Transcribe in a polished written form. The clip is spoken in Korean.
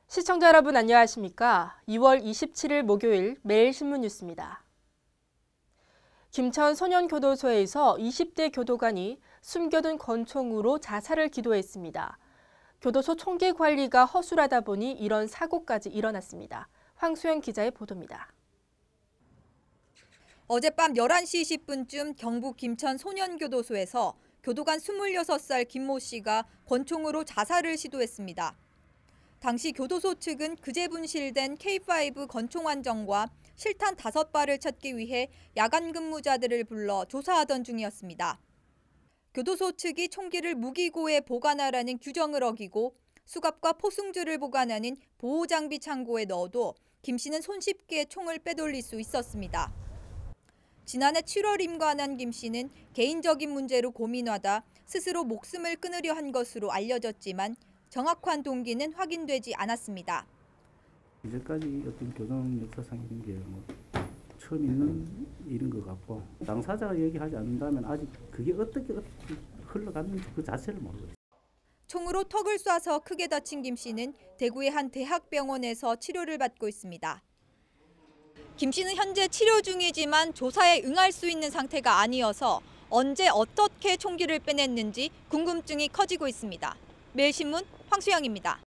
시청자 여러분 안녕하십니까? 2월 27일 목요일 매일신문 뉴스입니다. 김천 소년교도소에서 20대 교도관이 숨겨둔 권총으로 자살을 기도했습니다. 교도소 총기 관리가 허술하다 보니 이런 사고까지 일어났습니다. 황수영 기자의 보도입니다. 어젯밤 11시 20분쯤 경북 김천 소년교도소에서 교도관 26살 김모 씨가 권총으로 자살을 시도했습니다. 당시 교도소 측은 그제 분실된 K5 권총 완정과 실탄 5발을 찾기 위해 야간 근무자들을 불러 조사하던 중이었습니다. 교도소 측이 총기를 무기고에 보관하라는 규정을 어기고 수갑과 포승줄을 보관하는 보호장비 창고에 넣어도 김 씨는 손쉽게 총을 빼돌릴 수 있었습니다. 지난해 7월 임관한 김 씨는 개인적인 문제로 고민하다 스스로 목숨을 끊으려 한 것으로 알려졌지만 정확한 동기는 확인되지 않았습니다. 이제까지 어떤 교도관 역사상 이런 게 처음 있는 일인 것 같고 당사자가 얘기하지 않는다면 아직 그게 어떻게 흘러갔는지 그 자체를 모르겠어요. 총으로 턱을 쏴서 크게 다친 김 씨는 대구의 한 대학병원에서 치료를 받고 있습니다. 김 씨는 현재 치료 중이지만 조사에 응할 수 있는 상태가 아니어서 언제 어떻게 총기를 빼냈는지 궁금증이 커지고 있습니다. 매일신문 황수영입니다.